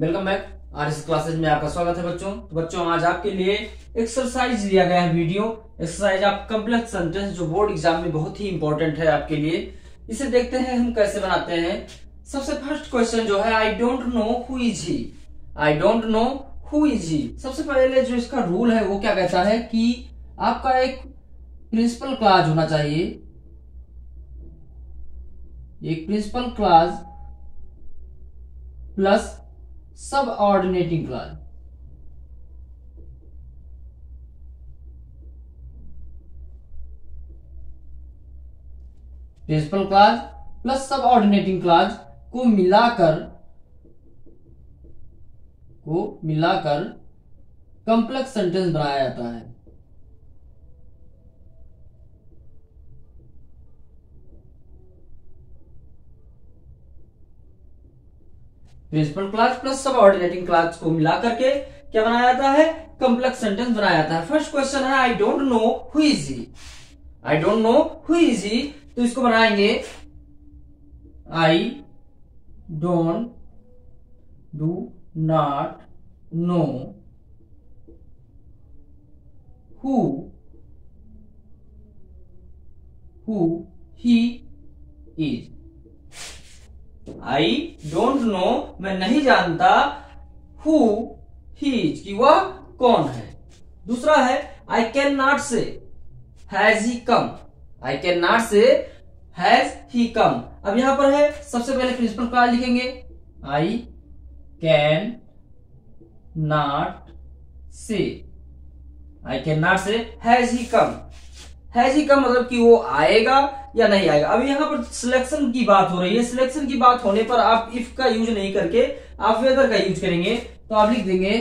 Welcome back. RS classes में आपका स्वागत है बच्चों। तो बच्चों आज आपके लिए एक्सरसाइज दिया गया है वीडियो एक्सरसाइज आप कम्प्लेक्स सेंटेंस जो बोर्ड एग्जाम में बहुत ही इंपॉर्टेंट है आपके लिए। इसे देखते हैं हम कैसे बनाते हैं। सबसे फर्स्ट क्वेश्चन जो है I don't know who is he. I don't know who is he. सबसे पहले जो इसका रूल है वो क्या कहता है कि आपका एक प्रिंसिपल क्लॉज होना चाहिए, एक principal clause plus subordinating clause. Principal clause plus subordinating clause को मिलाकर कॉम्प्लेक्स सेंटेंस बनाया जाता है। Principal clause plus subordinating clause को मिला करके क्या बनाया जाता है, कॉम्प्लेक्स सेंटेंस बनाया जाता है। फर्स्ट क्वेश्चन है I don't know who is he. I don't know who is he, तो इसको बनाएंगे I don't do not know who he is. I don't know मैं नहीं जानता, हु ही इज कि वह कौन है। दूसरा है I can not say has he come. I can not say has he come. अब यहां पर है सबसे पहले प्रिंसिपल क्लॉज लिखेंगे आई can not say. I can not say has he come. Has he come मतलब कि वो आएगा या नहीं आएगा। अब यहां पर सिलेक्शन की बात हो रही है। सिलेक्शन की बात होने पर आप इफ का यूज नहीं करके आप वेदर का यूज करेंगे। तो आप लिख देंगे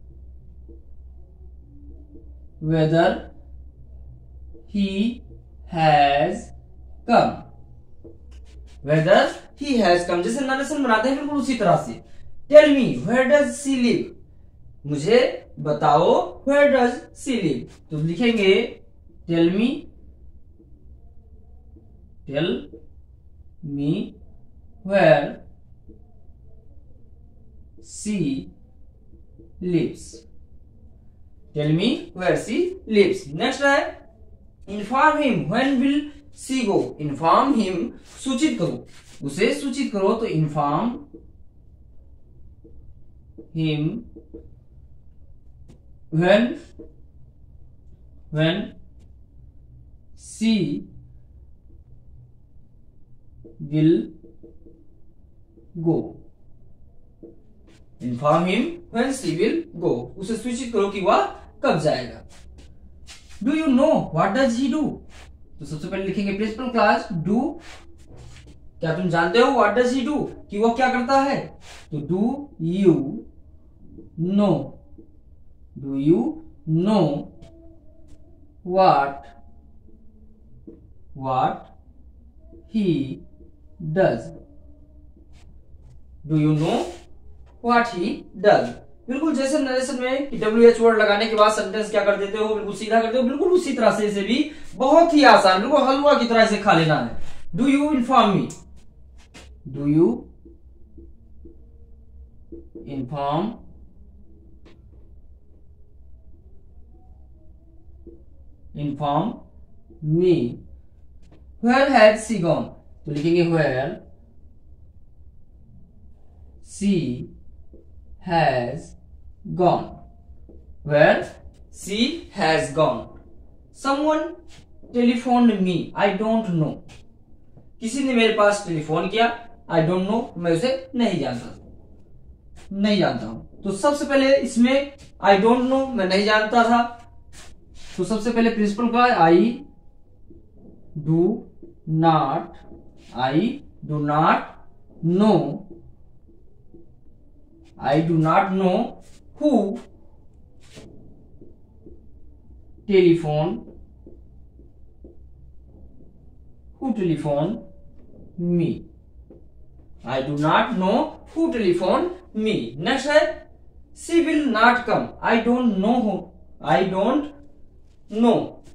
whether he has come. Whether he has come जैसे नरेशन बनाते हैं बिल्कुल उसी तरह से। Tell me where does she live. मुझे बताओ वेयर डज सी लिव। तो लिखेंगे tell me where she lives. Tell me where she lives. Next है inform him when will she go. Inform him सूचित करो, उसे सूचित करो। तो inform him when she will go। Inform him when she will go। उसे सूचित करो कि वह कब जाएगा। Do you know what does he do. तो सबसे पहले लिखेंगे प्रिंसिपल क्लॉज डू। क्या तुम जानते हो व्हाट डज ही डू कि वह क्या करता है। तो do you know what he does. Do you know what he does. बिल्कुल जैसे नरेशन में WH वर्ड लगाने के बाद सेंटेंस क्या कर देते हो, बिल्कुल सीधा कर दो। बिल्कुल उसी तरह से इसे भी बहुत ही आसान, बिल्कुल हलवा की तरह इसे खा लेना है। Do you inform me. Do you inform me where has she gone. तो लिखेंगे where she has gone. Where she has gone. Someone telephone me. I don't know किसी ने मेरे पास टेलीफोन किया। आई डोंट नो मैं उसे नहीं जानता हूं। तो सबसे पहले इसमें आई डोंट नो मैं नहीं जानता था। तो सबसे पहले प्रिंसिपल का I do not know who telephone me. I do not know who telephone me. Next है she will not come. I don't know.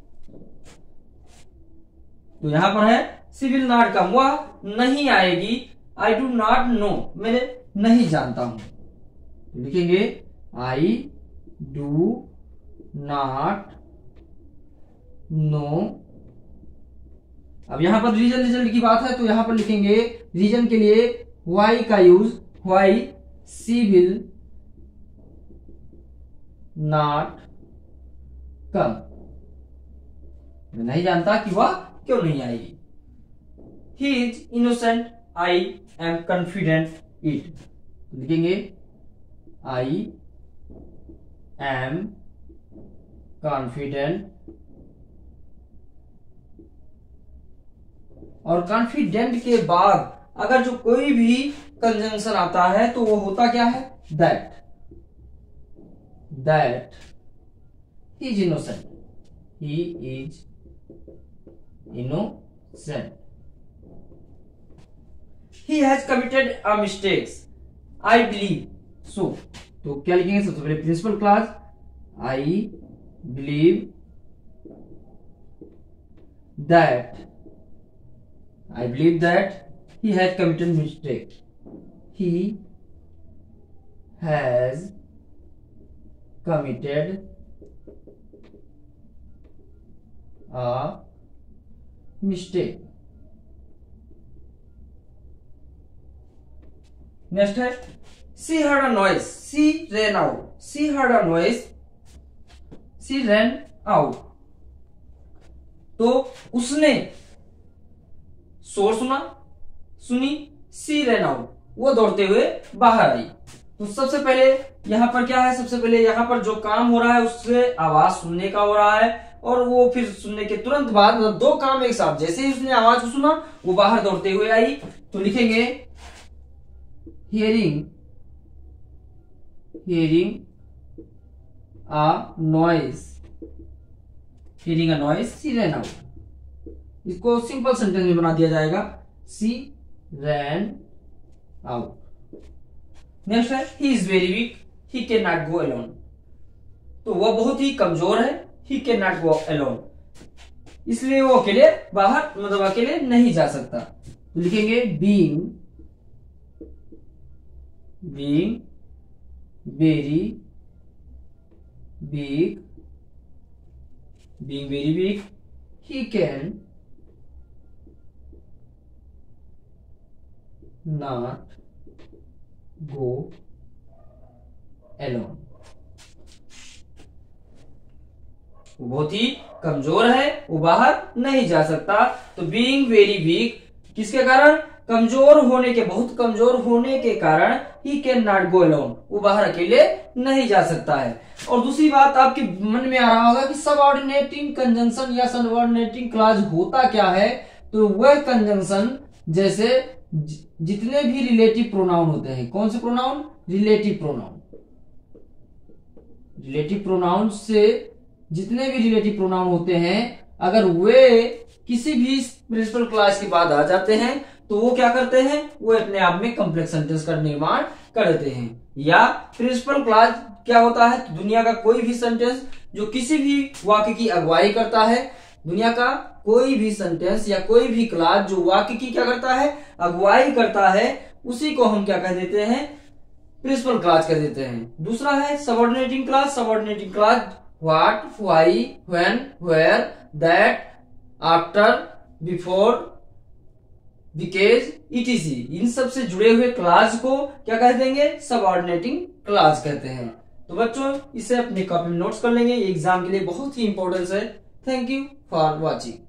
तो यहां पर है सी विल नॉट कम, वह नहीं आएगी। आई डू नॉट नो मैं नहीं जानता हूं। लिखेंगे आई डू नॉट नो। अब यहां पर रीजन रिजल्ट की बात है तो यहां पर लिखेंगे रीजन के लिए वाई का use, why she will not come. मैं नहीं जानता कि वह क्यों नहीं आएगी। He is innocent I am confident it. लिखेंगे आई एम कॉन्फिडेंट। और कॉन्फिडेंट के बाद अगर जो कोई भी कंजंक्शन आता है तो वो होता क्या है, that he is innocent, he is innocent. He has committed a mistakes I believe so. तो क्या लिखेंगे, सबसे पहले principal clause, I believe that, I believe that he has committed mistake. He has committed a mistake. Next है she heard a noise. She ran out. She heard a noise. She ran out. तो उसने शोर सुनी, सी ran out, वो दौड़ते हुए बाहर आई। तो सबसे पहले यहां पर क्या है, सबसे पहले यहां पर जो काम हो रहा है उससे आवाज सुनने का हो रहा है, और वो फिर सुनने के तुरंत बाद मतलब दो काम एक साथ, जैसे ही उसने आवाज को सुना वो बाहर दौड़ते हुए आई। तो लिखेंगे hearing a noise, she ran out. इसको सिंपल सेंटेंस में बना दिया जाएगा, सी रैन आउट। नेक्स्ट है he is very weak, he can not go alone. तो वह बहुत ही कमजोर है, he can not go alone, इसलिए वो अकेले बाहर मतलब अकेले नहीं जा सकता। तो लिखेंगे being very weak, he can not go alone। वो बहुत ही कमजोर है, वो बाहर नहीं जा सकता। तो बीइंग वेरी वीक किसके कारण, कमजोर होने के, बहुत कमजोर होने के कारण he can not go alone, वो बाहर अकेले नहीं जा सकता है। और दूसरी बात आपके मन में आ रहा होगा कि सबऑर्डिनेटिंग कंजंक्शन या सबऑर्डिनेटिंग क्लॉज होता क्या है। तो वह कंजंक्शन जैसे जितने भी रिलेटिव प्रोनाउन होते हैं, कौन से प्रोनाउन, रिलेटिव प्रोनाउन से जितने भी रिलेटिव प्रोनाउन होते हैं, अगर वे किसी भी प्रिंसिपल क्लॉज के बाद आ जाते हैं तो वो क्या करते हैं, वो अपने आप में कॉम्प्लेक्स सेंटेंस का निर्माण कर देते हैं। या प्रिंसिपल क्लॉज क्या होता है, तो दुनिया का कोई भी सेंटेंस जो किसी भी वाक्य की अगुवाई करता है, दुनिया का कोई भी सेंटेंस या कोई भी क्लॉज जो वाक्य की क्या करता है, अगुवाई करता है, उसी को हम क्या कह देते हैं, प्रिंसिपल क्लॉज कह देते हैं। दूसरा है subordinating clause, what, why, when, where, that, after, before, because, etc. इन सब से जुड़े हुए क्लॉज को क्या कह देंगे, सबऑर्डिनेटिंग क्लॉज कहते हैं। तो बच्चों इसे अपने कॉपी में नोट्स कर लेंगे, एग्जाम के लिए बहुत ही इंपॉर्टेंट है। Thank you for watching.